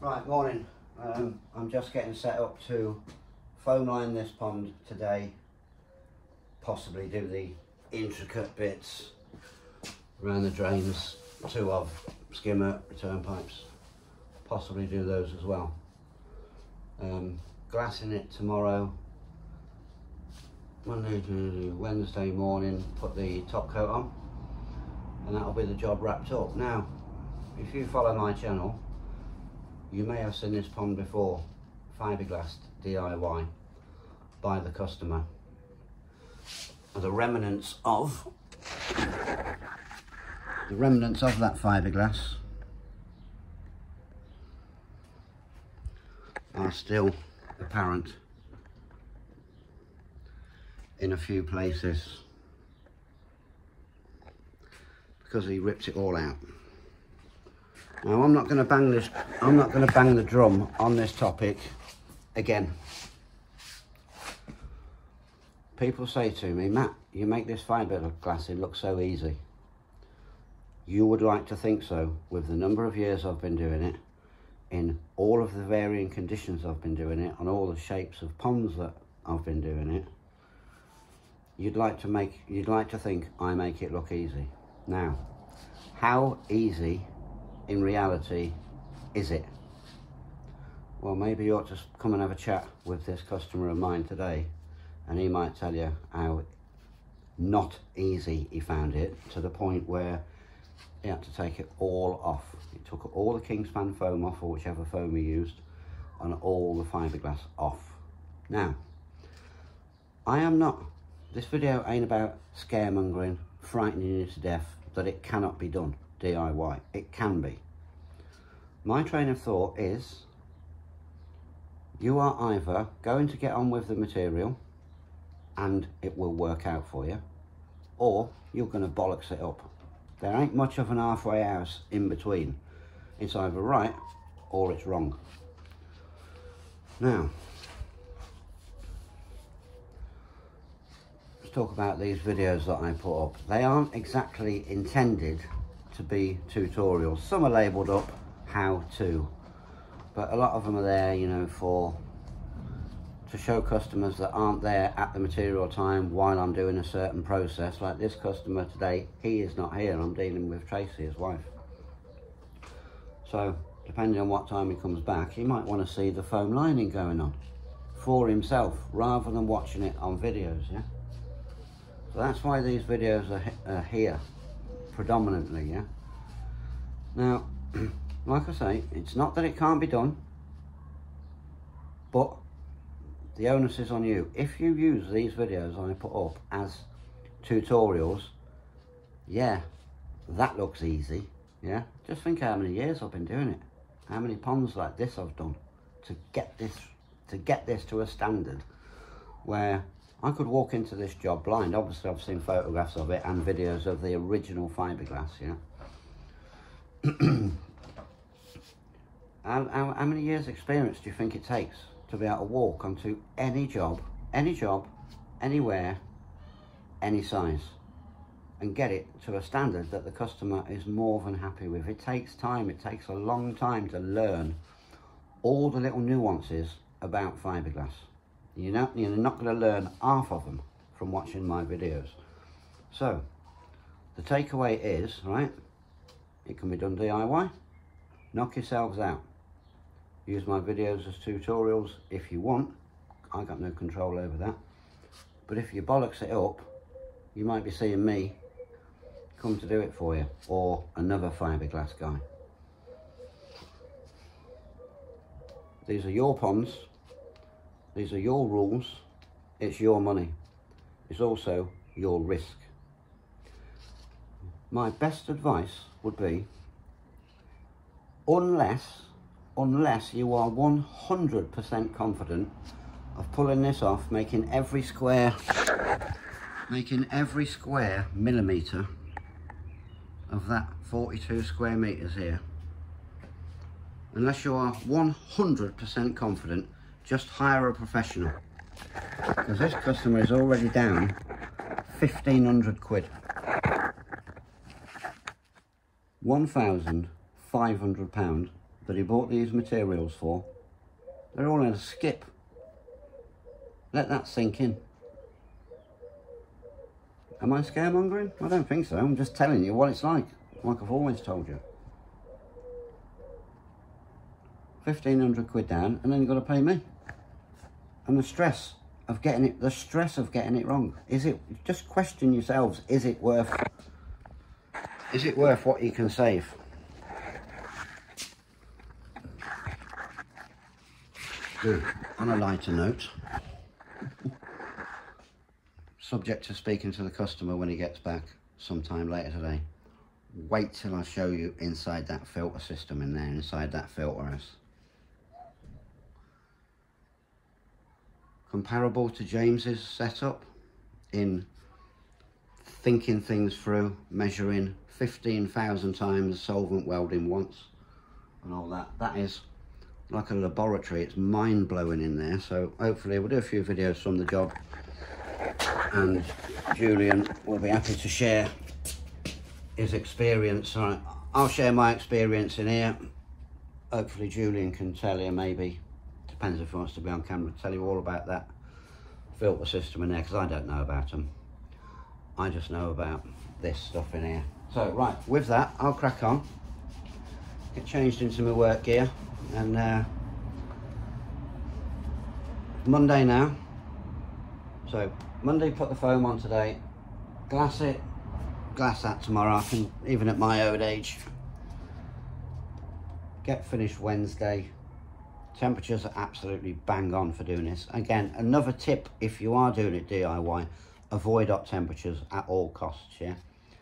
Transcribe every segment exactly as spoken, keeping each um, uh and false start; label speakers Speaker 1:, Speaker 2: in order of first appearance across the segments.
Speaker 1: Right, morning. Um, I'm just getting set up to foam line this pond today, possibly do the intricate bits around the drains, two of skimmer return pipes, possibly do those as well. Um, glassing it tomorrow, Monday to Wednesday morning, put the top coat on, and that'll be the job wrapped up. Now, if you follow my channel, you may have seen this pond before, fiberglass D I Y by the customer. The remnants of the remnants of that fiberglass are still apparent in a few places because he ripped it all out. Now I'm not going to bang this, I'm not going to bang the drum on this topic again. People say to me, Matt, you make this fiberglassing look so easy. You would like to think so, with the number of years I've been doing it, in all of the varying conditions I've been doing it, on all the shapes of ponds that I've been doing it. You'd like to make, you'd like to think I make it look easy. Now, how easy in reality is it? Well, maybe you ought to come and have a chat with this customer of mine today, and he might tell you how not easy he found it, to the point where he had to take it all off. He took all the Kingspan foam off, or whichever foam he used, and all the fiberglass off. Now, I am not, this video ain't about scaremongering, frightening you to death that it cannot be done D I Y. It can be. My train of thought is, you are either going to get on with the material and it will work out for you, or you're going to bollocks it up. There ain't much of an halfway house in between. It's either right or it's wrong. Now, let's talk about these videos that I put up. They aren't exactly intended to be tutorials. Some are labelled up how to, but a lot of them are there, you know, for to show customers that aren't there at the material time while I'm doing a certain process. Like this customer today, he is not here. I'm dealing with Tracy, his wife. So depending on what time he comes back, he might want to see the foam lining going on for himself rather than watching it on videos. Yeah. So that's why these videos are, are here predominantly. Yeah. Now, like I say, it's not that it can't be done, but the onus is on you. If you use these videos I put up as tutorials, yeah, that looks easy. Yeah, just think how many years I've been doing it, how many ponds like this I've done to get this to get this to a standard where I could walk into this job blind. Obviously I've seen photographs of it and videos of the original fiberglass. Yeah. how, how, how many years experience do you think it takes to be able to walk onto any job, any job, anywhere, any size, and get it to a standard that the customer is more than happy with? It takes time. It takes a long time to learn all the little nuances about fiberglass. You're not, you're not going to learn half of them from watching my videos. So the takeaway is, right, it can be done D I Y. Knock yourselves out. Use my videos as tutorials if you want. I got no control over that. But if you bollocks it up, you might be seeing me come to do it for you, or another fiberglass guy. These are your ponds. These are your rules. It's your money. It's also your risk. My best advice would be, unless unless you are one hundred percent confident of pulling this off, making every square making every square millimetre of that forty-two square metres here, unless you are one hundred percent confident, just hire a professional, because this customer is already down fifteen hundred quid. one thousand five hundred pounds that he bought these materials for, they're all in a skip. Let that sink in. Am I scaremongering? I don't think so. I'm just telling you what it's like, like I've always told you. fifteen hundred quid down, and then you've got to pay me. And the stress of getting it, the stress of getting it wrong. Is it, just question yourselves, is it worth, is it worth what you can save? Ooh, on a lighter note, subject to speaking to the customer when he gets back sometime later today, wait till I show you inside that filter system in there, inside that filter house. Comparable to James's setup in thinking things through, measuring fifteen thousand times solvent welding once and all that. That is like a laboratory. It's mind-blowing in there. So hopefully we'll do a few videos from the job, and Julian will be happy to share his experience. All right, I'll share my experience in here. Hopefully Julian can tell you, maybe, depends if he wants to be on camera, tell you all about that filter system in there, because I don't know about them. I just know about this stuff in here. So right, with that, I'll crack on, get changed into my work gear, and uh, Monday now. So Monday, put the foam on today, glass it, glass that tomorrow. I can, even at my old age, get finished Wednesday. Temperatures are absolutely bang on for doing this. Again, another tip, if you are doing it D I Y, avoid hot temperatures at all costs, yeah?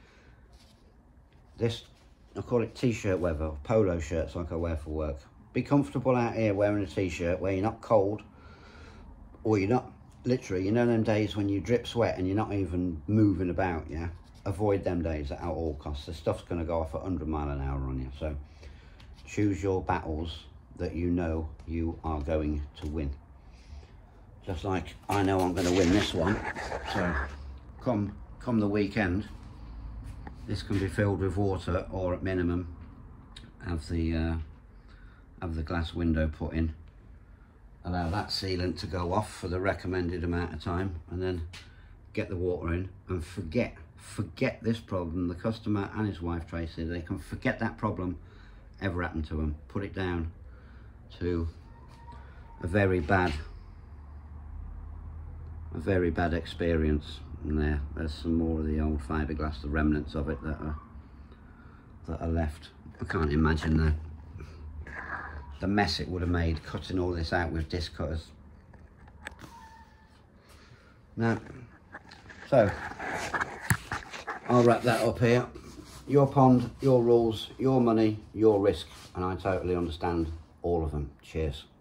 Speaker 1: This, I call it t-shirt weather, polo shirts like I wear for work. Be comfortable out here wearing a t-shirt where you're not cold, or you're not, literally, you know them days when you drip sweat and you're not even moving about, yeah? Avoid them days at all costs. The stuff's gonna go off at one hundred mile an hour on you, so choose your battles that you know you are going to win. Just like I know I'm going to win this one, so come come the weekend, this can be filled with water, or at minimum have the uh, have the glass window put in, allow that sealant to go off for the recommended amount of time, and then get the water in, and forget forget this problem. The customer and his wife Tracy, they can forget that problem ever happened to them. Put it down to a very bad a very bad experience. And there there's some more of the old fiberglass, the remnants of it that are that are left. I can't imagine the the mess it would have made cutting all this out with disc cutters. Now, so I'll wrap that up here. Your pond, your rules, your money, your risk, and I totally understand all of them. Cheers.